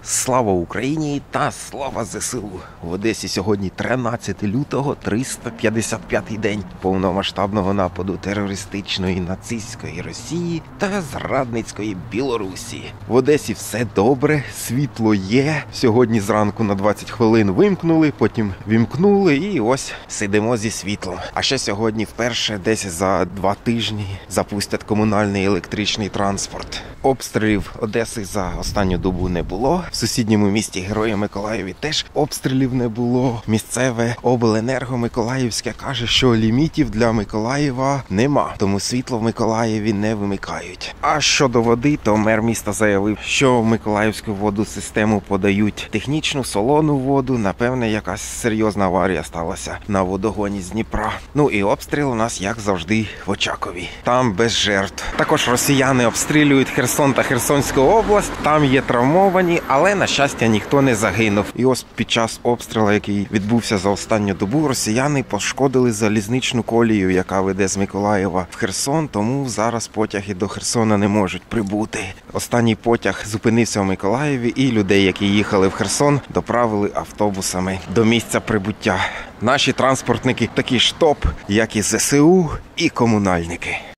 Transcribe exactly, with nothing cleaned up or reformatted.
Слава Україні та слава ЗСУ! В Одесі сьогодні тринадцяте лютого, триста п'ятдесят п'ятий день повномасштабного нападу терористичної нацистської Росії та зрадницької Білорусі. В Одесі все добре, світло є. Сьогодні зранку на двадцять хвилин вимкнули, потім вімкнули і ось сидимо зі світлом. А ще сьогодні вперше десь за два тижні запустять комунальний електричний транспорт. Обстрілів Одеси за останню добу не було. В сусідньому місті Героя Миколаєві теж обстрілів не було. Місцеве обленерго Миколаївське каже, що лімітів для Миколаєва нема, тому світло в Миколаєві не вимикають. А щодо води, то мер міста заявив, що в Миколаївську воду систему подають технічну солону воду. Напевне, якась серйозна аварія сталася на водогоні з Дніпра. Ну і обстріл у нас, як завжди, в Очакові. Там без жертв. Також росіяни обстрілюють Херсон та Херсонську область. Там є травмовані, але, на щастя, ніхто не загинув. І ось під час обстрілу, який відбувся за останню добу, росіяни пошкодили залізничну колію, яка веде з Миколаєва в Херсон, тому зараз потяги до Херсона не можуть прибути. Останній потяг зупинився в Миколаєві, і людей, які їхали в Херсон, доправили автобусами до місця прибуття. Наші транспортники такі ж топ, як і ЗСУ, і комунальники.